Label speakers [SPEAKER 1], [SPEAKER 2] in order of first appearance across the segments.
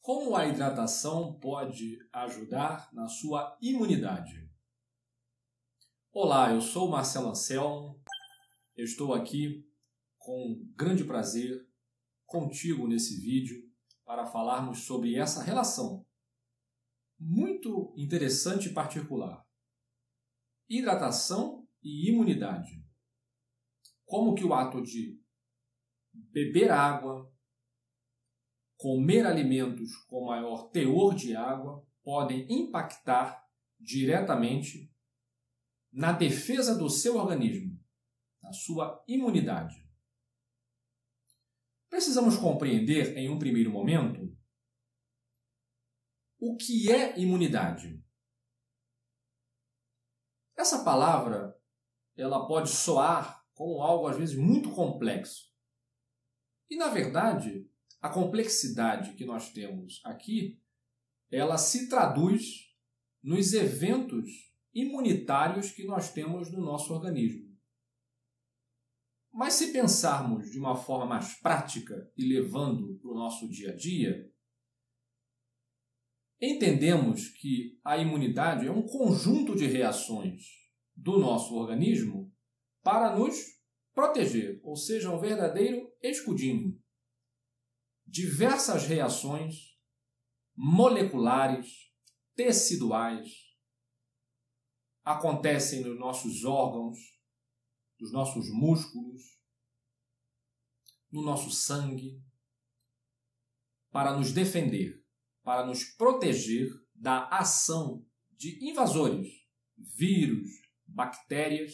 [SPEAKER 1] Como a hidratação pode ajudar na sua imunidade? Olá, eu sou Marcelo Anselmo, eu estou aqui com grande prazer contigo nesse vídeo para falarmos sobre essa relação muito interessante e particular. Hidratação e imunidade. Como que o ato de beber água, comer alimentos com maior teor de água podem impactar diretamente na defesa do seu organismo, na sua imunidade. Precisamos compreender, em um primeiro momento, o que é imunidade. Essa palavra, ela pode soar como algo, às vezes, muito complexo. E, na verdade, a complexidade que nós temos aqui, ela se traduz nos eventos imunitários que nós temos no nosso organismo. Mas se pensarmos de uma forma mais prática e levando para o nosso dia a dia, entendemos que a imunidade é um conjunto de reações do nosso organismo para nos proteger, ou seja, um verdadeiro escudinho. Diversas reações moleculares, teciduais, acontecem nos nossos órgãos, nos nossos músculos, no nosso sangue, para nos defender, para nos proteger da ação de invasores, vírus, bactérias,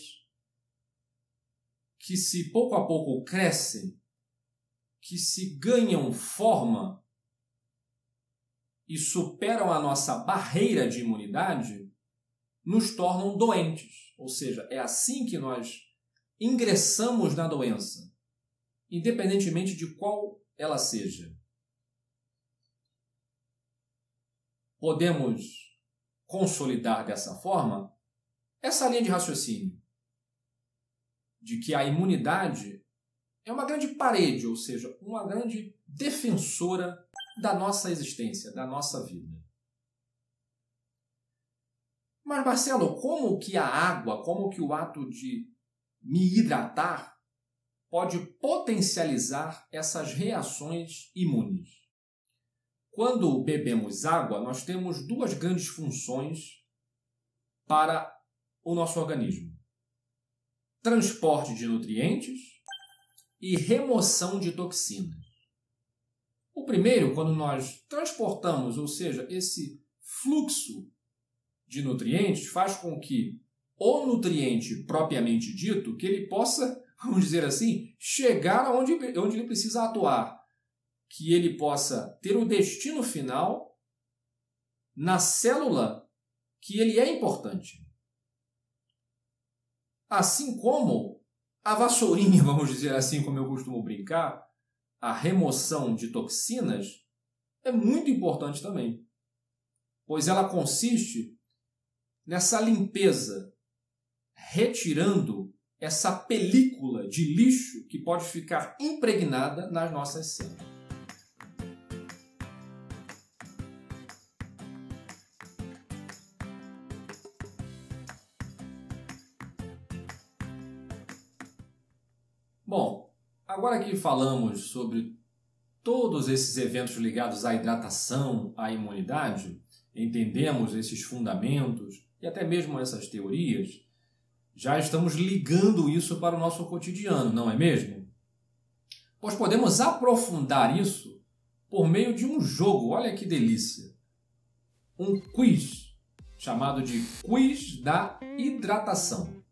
[SPEAKER 1] que se pouco a pouco crescem, que se ganham forma e superam a nossa barreira de imunidade, nos tornam doentes. Ou seja, é assim que nós ingressamos na doença, independentemente de qual ela seja. Podemos consolidar dessa forma essa linha de raciocínio de que a imunidade é uma grande parede, ou seja, uma grande defensora da nossa existência, da nossa vida. Mas, Marcelo, como que a água, como que o ato de me hidratar pode potencializar essas reações imunes? Quando bebemos água, nós temos duas grandes funções para o nosso organismo: transporte de nutrientes e remoção de toxinas. O primeiro, quando nós transportamos, ou seja, esse fluxo de nutrientes, faz com que o nutriente propriamente dito, que ele possa, vamos dizer assim, chegar onde ele precisa atuar, que ele possa ter o destino final na célula que ele é importante. Assim como a vassourinha, vamos dizer assim, como eu costumo brincar, a remoção de toxinas é muito importante também, pois ela consiste nessa limpeza, retirando essa película de lixo que pode ficar impregnada nas nossas células. Bom, agora que falamos sobre todos esses eventos ligados à hidratação, à imunidade, entendemos esses fundamentos e até mesmo essas teorias, já estamos ligando isso para o nosso cotidiano, não é mesmo? Pois podemos aprofundar isso por meio de um jogo, olha que delícia! Um quiz, chamado de Quiz da Hidratação.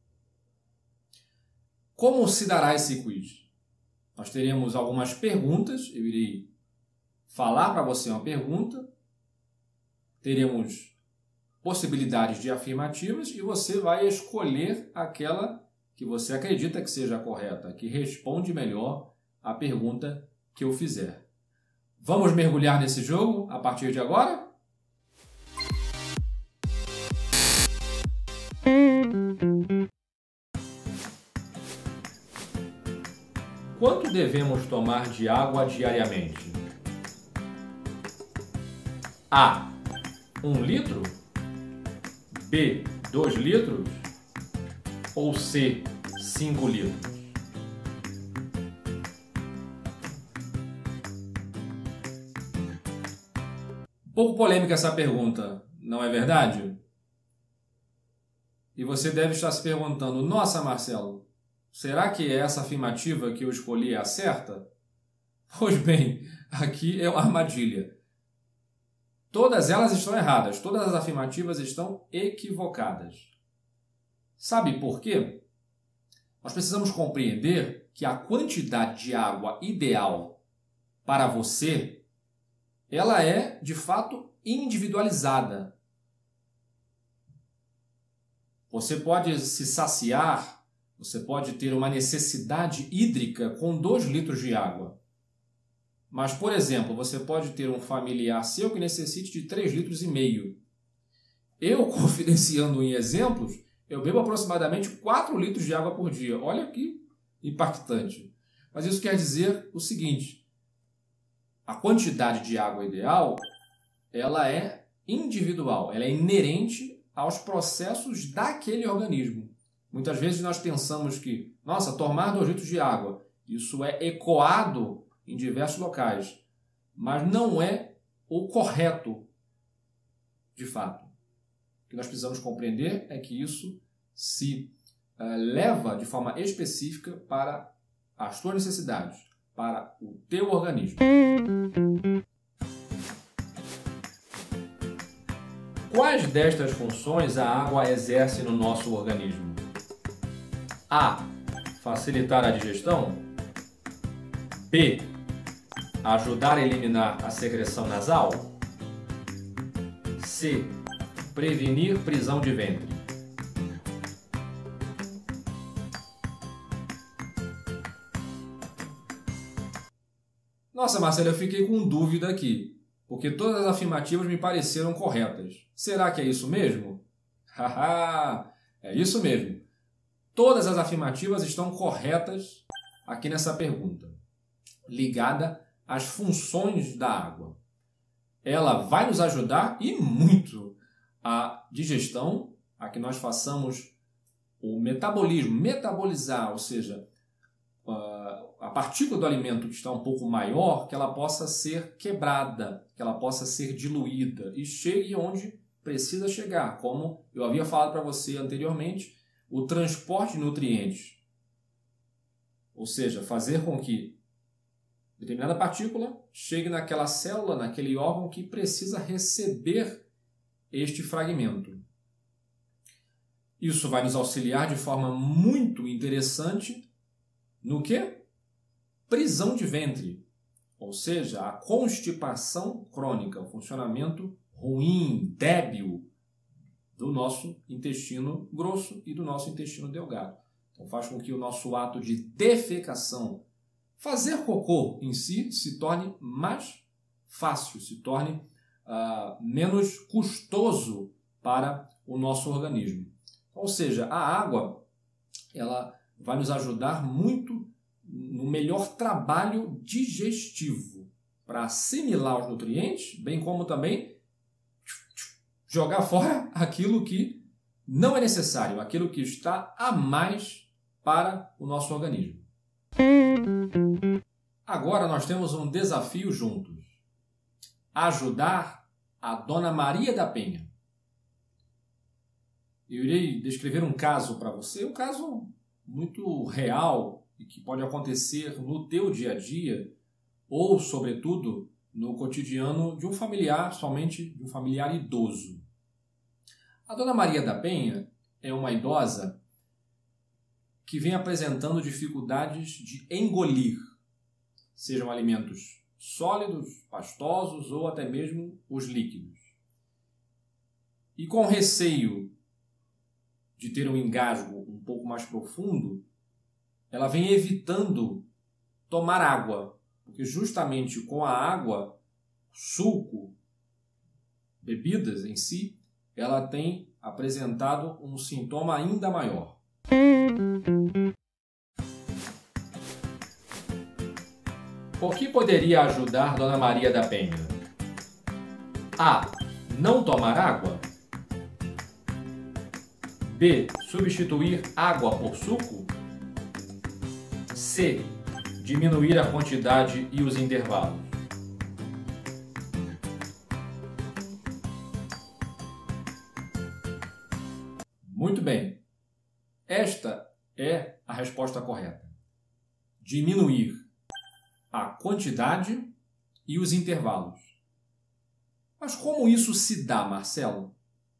[SPEAKER 1] Como se dará esse quiz? Nós teremos algumas perguntas, eu irei falar para você uma pergunta, teremos possibilidades de afirmativas e você vai escolher aquela que você acredita que seja a correta, que responde melhor a pergunta que eu fizer. Vamos mergulhar nesse jogo a partir de agora? Quanto devemos tomar de água diariamente? A, 1 litro? B, 2 litros? Ou C, 5 litros? Um pouco polêmica essa pergunta, não é verdade? E você deve estar se perguntando, nossa, Marcelo, será que essa afirmativa que eu escolhi é a certa? Pois bem, aqui é uma armadilha. Todas elas estão erradas, todas as afirmativas estão equivocadas. Sabe por quê? Nós precisamos compreender que a quantidade de água ideal para você, ela é, de fato, individualizada. Você pode se saciar, você pode ter uma necessidade hídrica com 2 litros de água. Mas, por exemplo, você pode ter um familiar seu que necessite de 3,5 litros. Eu, confidenciando em exemplos, eu bebo aproximadamente 4 litros de água por dia. Olha que impactante. Mas isso quer dizer o seguinte, a quantidade de água ideal, ela é individual, ela é inerente aos processos daquele organismo. Muitas vezes nós pensamos que, nossa, tomar 2 litros de água, isso é ecoado em diversos locais, mas não é o correto de fato. O que nós precisamos compreender é que isso se leva de forma específica para as tuas necessidades, para o teu organismo. Quais destas funções a água exerce no nosso organismo? A. Facilitar a digestão. B. Ajudar a eliminar a secreção nasal. C. Prevenir prisão de ventre. Nossa, Marcelo, eu fiquei com dúvida aqui, porque todas as afirmativas me pareceram corretas. Será que é isso mesmo? Haha, é isso mesmo. Todas as afirmativas estão corretas aqui nessa pergunta, ligada às funções da água. Ela vai nos ajudar, e muito, a digestão, a que nós façamos o metabolismo, metabolizar, ou seja, a partícula do alimento que está um pouco maior, que ela possa ser quebrada, que ela possa ser diluída e chegue onde precisa chegar. Como eu havia falado para você anteriormente, o transporte de nutrientes, ou seja, fazer com que determinada partícula chegue naquela célula, naquele órgão que precisa receber este fragmento. Isso vai nos auxiliar de forma muito interessante no quê? Prisão de ventre, ou seja, a constipação crônica, o funcionamento ruim, débil do nosso intestino grosso e do nosso intestino delgado. Então faz com que o nosso ato de defecação, fazer cocô em si, se torne mais fácil, se torne menos custoso para o nosso organismo. Ou seja, a água ela vai nos ajudar muito no melhor trabalho digestivo para assimilar os nutrientes, bem como também jogar fora aquilo que não é necessário, aquilo que está a mais para o nosso organismo. Agora nós temos um desafio juntos. Ajudar a Dona Maria da Penha. Eu irei descrever um caso para você, um caso muito real e que pode acontecer no teu dia a dia ou, sobretudo, no cotidiano de um familiar, somente de um familiar idoso. A Dona Maria da Penha é uma idosa que vem apresentando dificuldades de engolir, sejam alimentos sólidos, pastosos ou até mesmo os líquidos. E com receio de ter um engasgo um pouco mais profundo, ela vem evitando tomar água, porque justamente com a água, suco, bebidas em si, ela tem apresentado um sintoma ainda maior. O que poderia ajudar Dona Maria da Penha? A. Não tomar água. B. Substituir água por suco. C. Diminuir a quantidade e os intervalos. Muito bem. Esta é a resposta correta. Diminuir a quantidade e os intervalos. Mas como isso se dá, Marcelo?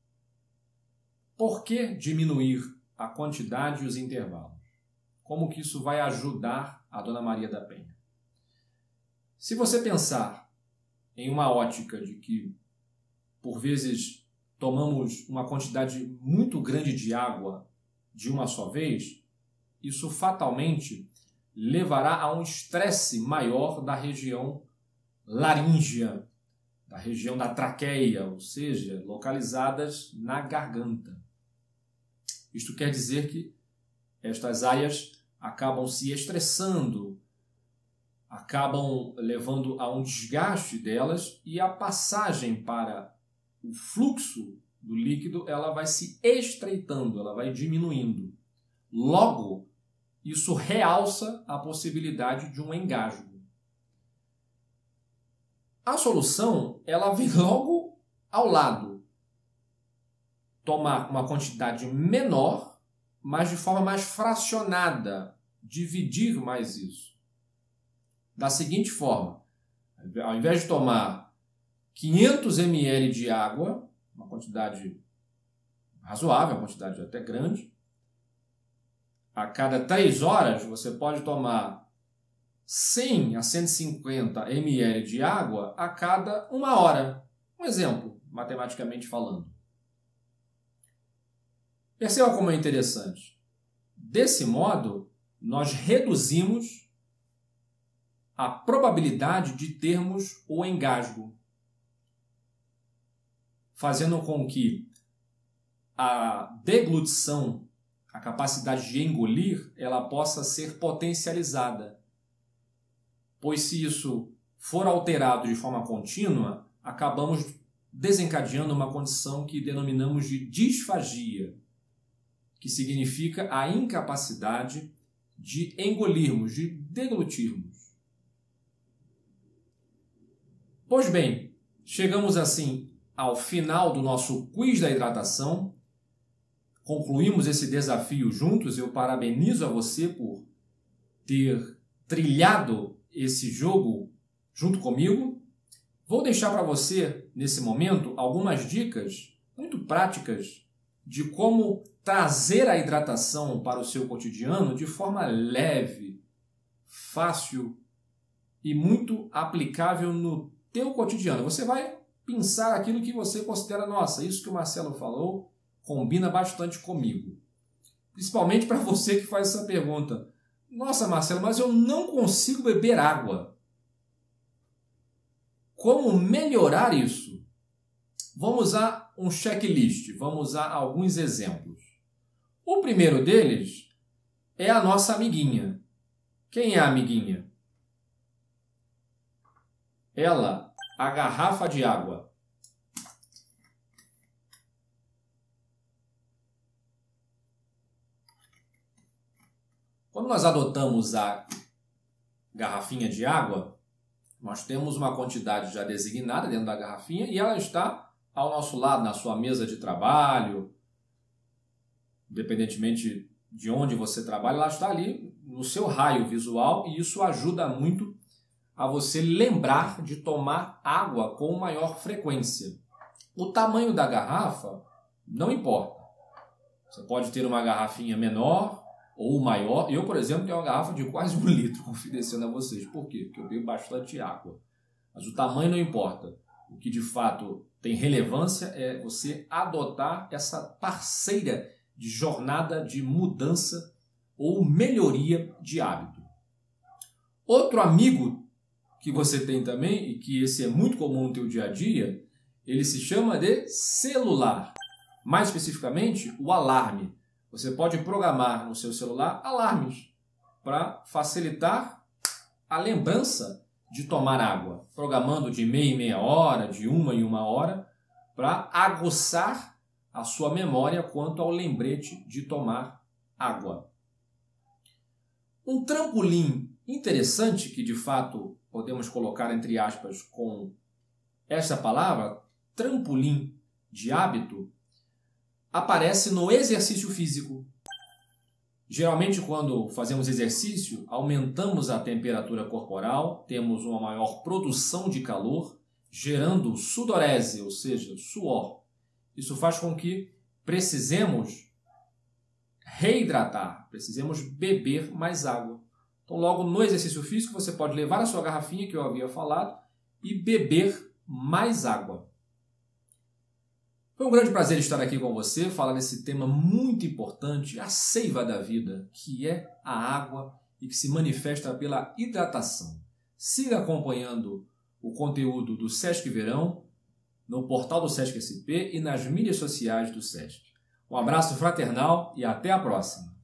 [SPEAKER 1] Por que diminuir a quantidade e os intervalos? Como que isso vai ajudar a Dona Maria da Penha? Se você pensar em uma ótica de que, por vezes, tomamos uma quantidade muito grande de água de uma só vez, isso fatalmente levará a um estresse maior da região laríngea, da região da traqueia, ou seja, localizadas na garganta. Isto quer dizer que estas áreas acabam se estressando, acabam levando a um desgaste delas e a passagem para o fluxo do líquido ela vai se estreitando, ela vai diminuindo. Logo, isso realça a possibilidade de um engasgo. A solução ela vem logo ao lado. Tomar uma quantidade menor, mas de forma mais fracionada, dividir mais isso. Da seguinte forma, ao invés de tomar 500 ml de água, uma quantidade razoável, uma quantidade até grande, a cada 3 horas você pode tomar 100 a 150 ml de água a cada 1 hora. Um exemplo, matematicamente falando. Perceba como é interessante. Desse modo, nós reduzimos a probabilidade de termos o engasgo, fazendo com que a deglutição, a capacidade de engolir, ela possa ser potencializada. Pois se isso for alterado de forma contínua, acabamos desencadeando uma condição que denominamos de disfagia, que significa a incapacidade de engolirmos, de deglutirmos. Pois bem, chegamos assim ao final do nosso quiz da hidratação. Concluímos esse desafio juntos. Eu parabenizo a você por ter trilhado esse jogo junto comigo. Vou deixar para você, nesse momento, algumas dicas muito práticas de como trazer a hidratação para o seu cotidiano de forma leve, fácil e muito aplicável no teu cotidiano. Você vai pensar aquilo que você considera, nossa, isso que o Marcelo falou combina bastante comigo. Principalmente para você que faz essa pergunta. Nossa, Marcelo, mas eu não consigo beber água. Como melhorar isso? Vamos usar um checklist, vamos usar alguns exemplos. O primeiro deles é a nossa amiguinha. Quem é a amiguinha? Ela, a garrafa de água. Quando nós adotamos a garrafinha de água, nós temos uma quantidade já designada dentro da garrafinha e ela está ao nosso lado, na sua mesa de trabalho, independentemente de onde você trabalha, ela está ali no seu raio visual e isso ajuda muito a você lembrar de tomar água com maior frequência. O tamanho da garrafa não importa. Você pode ter uma garrafinha menor ou maior. Eu, por exemplo, tenho uma garrafa de quase 1 litro, confidenciando a vocês. Por quê? Porque eu bebo bastante água. Mas o tamanho não importa. O que de fato tem relevância é você adotar essa parceira de jornada de mudança ou melhoria de hábito. Outro amigo que você tem também, e que esse é muito comum no teu dia a dia, ele se chama de celular. Mais especificamente, o alarme. Você pode programar no seu celular alarmes para facilitar a lembrança de tomar água, programando de meia em meia hora, de uma em uma hora, para aguçar a sua memória quanto ao lembrete de tomar água. Um trampolim interessante, que de fato podemos colocar entre aspas com esta palavra, trampolim de hábito, aparece no exercício físico. Geralmente, quando fazemos exercício, aumentamos a temperatura corporal, temos uma maior produção de calor, gerando sudorese, ou seja, suor. Isso faz com que precisemos reidratar, precisemos beber mais água. Então, logo no exercício físico, você pode levar a sua garrafinha, que eu havia falado, e beber mais água. Foi um grande prazer estar aqui com você, falar desse tema muito importante, a seiva da vida, que é a água e que se manifesta pela hidratação. Siga acompanhando o conteúdo do Sesc Verão, no portal do Sesc SP e nas mídias sociais do Sesc. Um abraço fraternal e até a próxima!